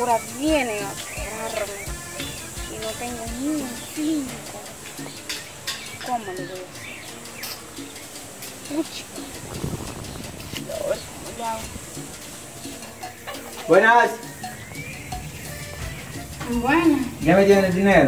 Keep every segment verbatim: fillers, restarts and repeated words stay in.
ahora vienen a cobrarme y no tengo ni un cinco. ¿Cómo le voy a hacer? Uchi. Buenas. Bueno. ¿Ya me tienen el dinero?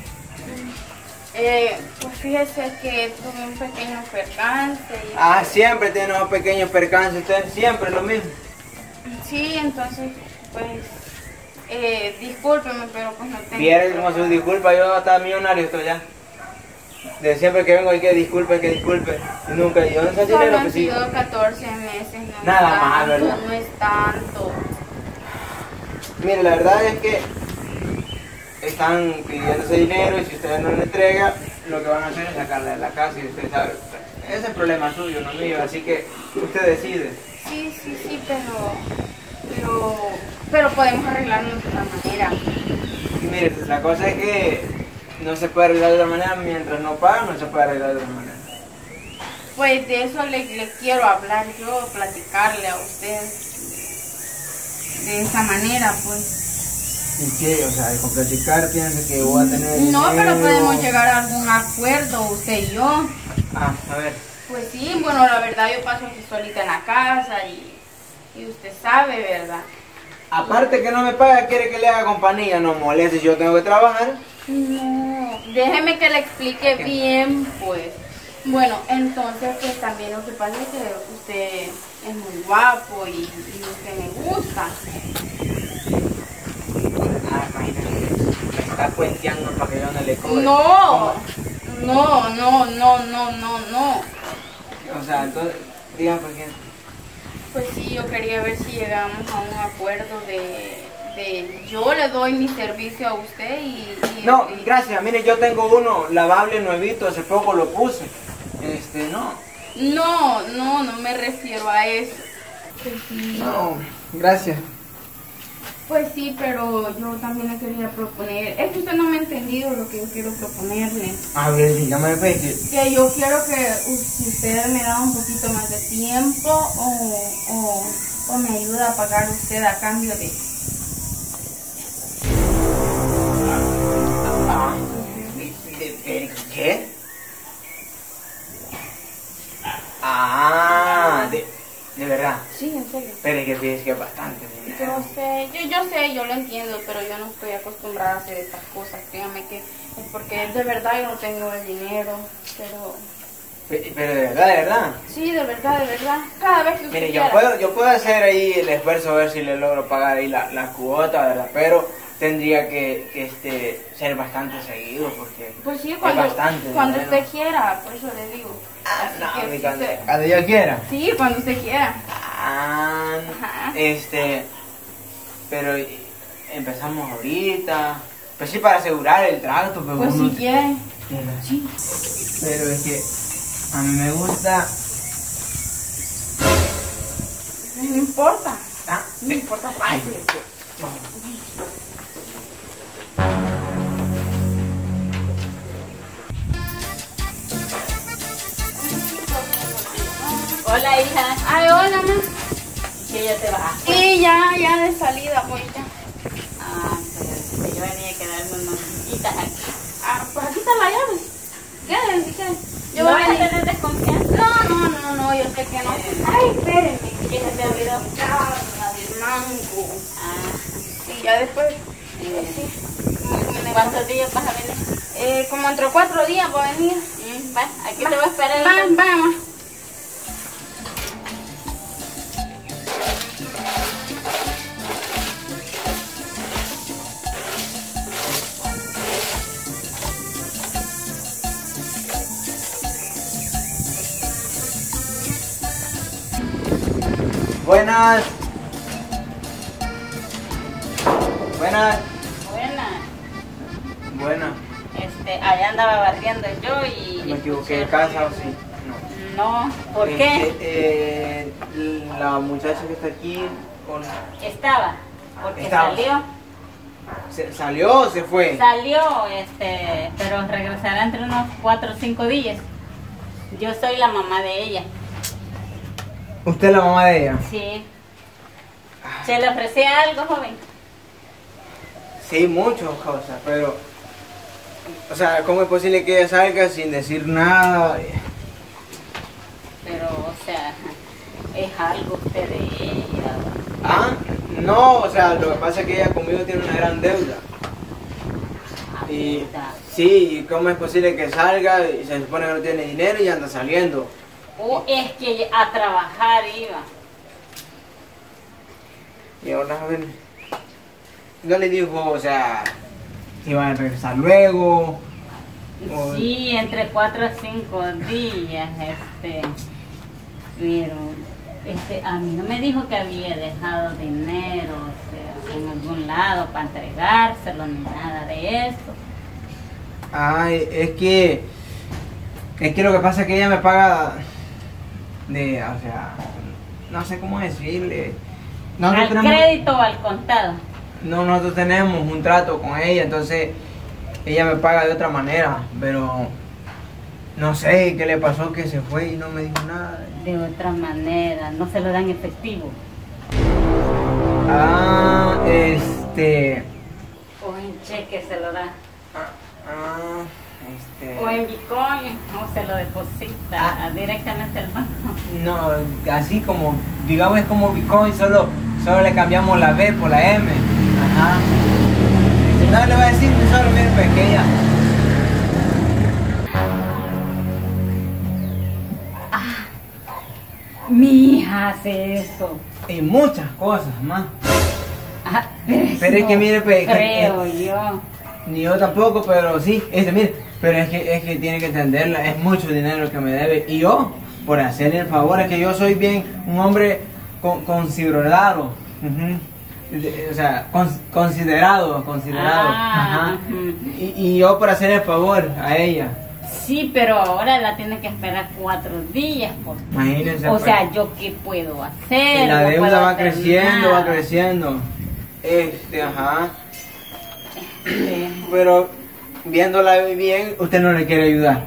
Eh, pues fíjese que tuve un pequeño percance. Y... Ah, siempre tiene unos pequeños percances, usted siempre lo mismo. Sí, entonces, pues, eh, discúlpeme, pero pues no tengo... Viera como su disculpa, yo hasta millonario estoy ya. De siempre que vengo hay que disculpe, que disculpe. Y nunca, ¿y dónde está el Solo dinero? han Pues sí. sido catorce meses, no Nada es más, tanto, ¿verdad? no es tanto. Mire, la verdad es que están pidiendo ese dinero y si ustedes no le entregan, lo que van a hacer es sacarle de la casa y usted sabe, ese es el problema suyo, no mío, así que usted decide. Sí, sí, sí, pero, pero, pero podemos arreglarnos de otra manera. Y mire, pues, la cosa es que no se puede arreglar de otra manera, mientras no pagan, no se puede arreglar de otra manera. Pues de eso le, le quiero hablar yo, platicarle a usted de esa manera, pues. ¿Y qué? O sea, con platicar piensa que voy a tener No, pero dinero. podemos llegar a algún acuerdo, usted y yo. Ah, a ver. Pues sí, bueno, la verdad yo paso aquí solita en la casa y, y usted sabe, ¿verdad? Aparte que no me paga, quiere que le haga compañía, no moleste, si yo tengo que trabajar. No, déjeme que le explique ¿Qué? bien, pues. Bueno, entonces, pues también lo que pasa es que usted es muy guapo y, y usted me gusta. Ah, imagínate, me está cuenteando para que yo no le cobre. No, ¿Cómo? no, no, no, no, no, no. O sea, entonces, diga por qué. Pues sí, yo quería ver si llegamos a un acuerdo de, de yo le doy mi servicio a usted y... y No, y- gracias, mire, yo tengo uno lavable nuevito, hace poco lo puse. Este, no. No, no, no me refiero a eso. Pues sí. No, gracias. Pues sí, pero yo también le quería proponer, es que usted no me ha entendido lo que yo quiero proponerle. A ver, dígame, ve que... Que yo quiero que u- si usted me da un poquito más de tiempo o, o, o me ayuda a pagar usted a cambio de... Ah, de- de- de- ¿qué? Ah, de, de verdad. Sí, en serio. Pero es que fíjese que es bastante dinero. Yo sé, yo, yo sé, yo lo entiendo, pero yo no estoy acostumbrada a hacer estas cosas. Créame que es porque de verdad yo no tengo el dinero, pero... Pe- Pero de verdad, de verdad. Sí, de verdad, de verdad. Cada vez que usted Mire, yo quiera. puedo, yo puedo hacer ahí el esfuerzo a ver si le logro pagar ahí la, la cuota, ¿verdad? Pero tendría que, que este, ser bastante seguido porque Pues sí, es cuando, bastante cuando dinero. usted quiera, por eso le digo. Ah, Así no, que mi si cuando, usted- cuando yo quiera. Sí, cuando usted quiera. Ah, Ajá. este, pero empezamos ahorita. Pues sí, para asegurar el trato, pero Pues uno- si quiere. Sí. Pero es que a mí me gusta. No importa. Ah, No importa. ay, Hola, hija. Ay, hola, mamá. ¿Que ya te vas? Sí, ya, ya de salida, pues ya. Ah, pues yo venía a quedarme unos días aquí. Ah, pues aquí está la llave. Quédense, quédense. Yo ¿No voy a vas a venir. tener desconfianza? No, no, no, no, yo sé que no. Ay, espérenme. ¿Qué se te olvidó? Ah, la del mango. Ah, Sí, ya después. eh, Sí. Como- ¿cuántos días vas a venir? Eh, como entre cuatro días voy a venir. Mm, va, aquí te voy a esperar. Va, entonces. va, mamá. buenas. Buenas. Buena. Buenas. Este, allá andaba barriendo yo y... ¿Me equivoqué de casa o sí? No. No, ¿por Este, qué? eh, la muchacha que está aquí con... Estaba, porque Estaba. salió. ¿Se- ¿Salió o se fue? Salió, este, pero regresará entre unos cuatro o cinco días. Yo soy la mamá de ella. ¿Usted es la mamá de ella? Sí. ¿Se le ofrecía algo, joven? Sí, muchas cosas, pero... O sea, ¿cómo es posible que ella salga sin decir nada? Pero, o sea, es algo usted de ella. Ah, no, o sea, lo que pasa es que ella conmigo tiene una gran deuda. Y sí, ¿cómo es posible que salga y se supone que no tiene dinero y anda saliendo? O es que a trabajar iba. Y ahora, a ver, no le dijo, o sea, que iban a regresar luego. O... Sí, entre cuatro a cinco días, este, pero, este, a mí no me dijo que había dejado dinero, o sea, en algún lado para entregárselo, ni nada de eso. Ay, es que, es que lo que pasa es que ella me paga de, o sea, no sé cómo decirle. Nosotros ¿Al tenemos, crédito o al contado? no, nosotros tenemos un trato con ella, entonces ella me paga de otra manera, pero no sé qué le pasó que se fue y no me dijo nada. De otra manera, no se lo dan efectivo. Ah, este, O en cheque se lo da. ah, este, O en Bitcoin, o se lo deposita Ah. directamente al banco. no, así como, digamos es como Bitcoin, solo, solo le cambiamos la B por la M. Ajá. No le voy a decir, solo mire pequeña. Mi hija hace eso. Y muchas cosas más. Ah, pero, Pero es que no mire, pues, creo que- yo. Ni yo tampoco, pero sí, este, mire, pero es que, es que tiene que entenderla, es mucho dinero que me debe. Y yo, por hacerle el favor, es que yo soy bien un hombre con, considerado. Ujú. De- O sea, con- considerado, considerado. Ah, Ajá. ujú. Y, y yo por hacer el favor a ella. Sí, pero ahora la tiene que esperar cuatro días. Porque, Imagínense. o pues. sea, ¿yo qué puedo hacer? Y la No deuda puedo va hacer creciendo, va nada. creciendo. Este, ajá. Este, Pero viéndola bien, usted no le quiere ayudar.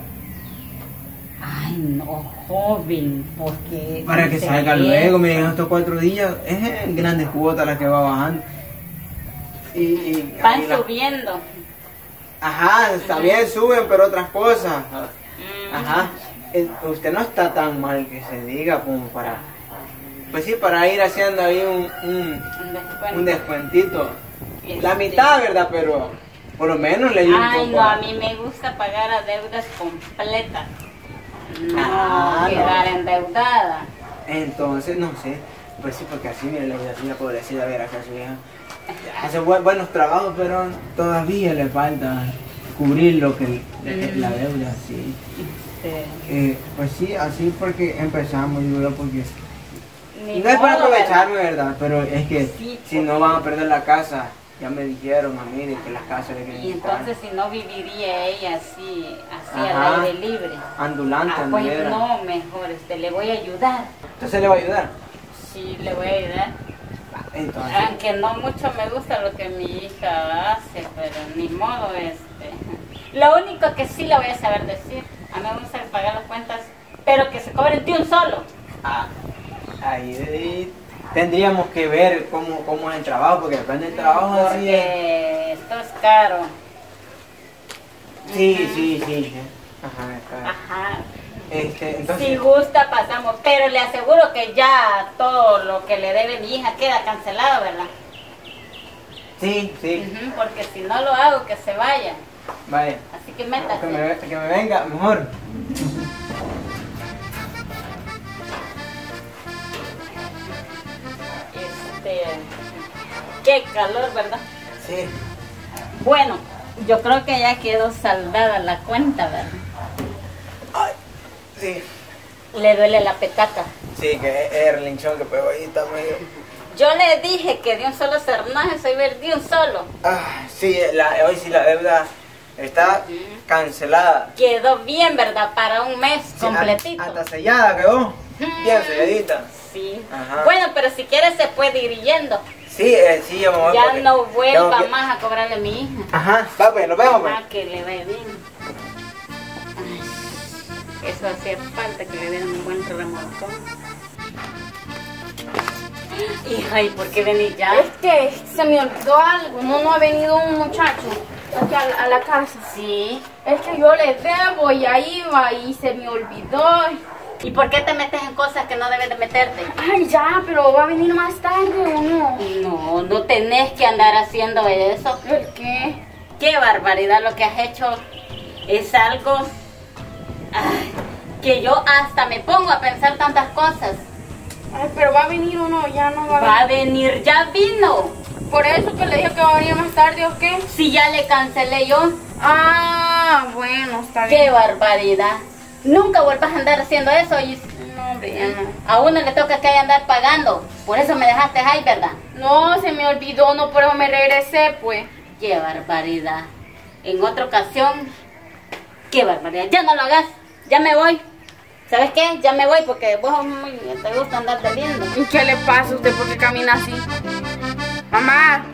Ay, no, joven, porque... Para que se salga ve- luego, miren, estos cuatro días, es en grandes cuotas las que va bajando. Y, y, Van y la- subiendo. Ajá, también suben, pero otras cosas. Mm. Ajá. Eh, Usted no está tan mal que se diga como para... Pues sí, para ir haciendo ahí un, un, Un descuento. un descuentito. Este, La mitad, ¿verdad? Pero por lo menos le ayuda un Ay, poco. no, a mí me gusta pagar a deudas completas. No Ah, no. quedar endeudada. Entonces, no sé, pues sí, porque así, mire, la la pobrecita, a ver, acá su hija hace bu- buenos trabajos, pero todavía le falta cubrir lo que le- la deuda, sí. Este, Eh, pues sí, así porque empezamos, digo yo, porque ni no es para modo, aprovecharme, ¿verdad? Pero es que Sí, si no van a perder la casa, ya me dijeron a mí de que las casas le quieren Y quitar. entonces si no viviría ella así, así Ajá. al aire libre. Andulante, Ah, pues anduviera. no, mejor, este, le voy a ayudar. Entonces le va a ayudar. Sí, le voy a ayudar. Entonces, Aunque no mucho me gusta lo que mi hija hace, pero ni modo, este. Lo único que sí le voy a saber decir, a mí me gusta pagar las cuentas, pero que se cobren de un solo. ah, ahí eh, tendríamos que ver cómo, cómo es el trabajo, porque depende del trabajo así es. Porque esto es caro. Sí, Ujú. sí, sí. Ajá, está. Ajá. Este, entonces, Si gusta pasamos, pero le aseguro que ya todo lo que le debe mi hija queda cancelado, ¿verdad? sí, sí, Ujú, porque si no lo hago, que se vaya. vaya. Así que Que métase. me, que me venga, mejor. Este, qué calor, ¿verdad? Sí. Bueno, yo creo que ya quedó saldada la cuenta, ¿verdad? Ay, sí. Le duele la petaca. Sí, que es el linchón que pegó ahí, está medio. Yo le dije que de un solo cernaje soy ver de un solo. Ah, sí, la, hoy sí la deuda está Ujú. cancelada. Quedó bien, ¿verdad? Para un mes Sí, completito. a- Hasta sellada quedó. Bien selladita. Sí. Ajá. Bueno, pero si quiere se puede ir yendo. Sí, eh, sí, yo me voy Ya porque no vuelva tengo que- más a cobrarle a mi hija. Ajá, va pues, nos vemos pues. Ah, que le vaya bien. Ay, eso hacía falta que le dieran un buen remolcón. Hija, ¿y por qué venís ya? Es que se me olvidó algo. No, no ha venido un muchacho aquí a, la- a la casa. Sí. Es que yo le debo y ahí iba y se me olvidó. ¿Y por qué te metes en cosas que no debes de meterte? Ay, ya, pero va a venir más tarde o no. No, no tenés que andar haciendo eso. ¿Por qué? Qué barbaridad lo que has hecho. Es algo ay, que yo hasta me pongo a pensar tantas cosas. Ay, pero va a venir o no, ya no va a venir. Va a venir, ya vino. Por eso que le dije que va a venir más tarde o qué. Si ya le cancelé yo. Ah, bueno, está bien. Qué barbaridad. Nunca vuelvas a andar haciendo eso. Y No, hombre, ya no. a uno le toca que hay andar pagando. Por eso me dejaste ahí, ¿verdad? No, se me olvidó, no, por eso me regresé, pues. Qué barbaridad. En otra ocasión, qué barbaridad. Ya no lo hagas, ya me voy. ¿Sabes qué? Ya me voy porque vos muy, te gusta andar bebiendo. ¿Y qué le pasa a usted porque camina así? Mamá,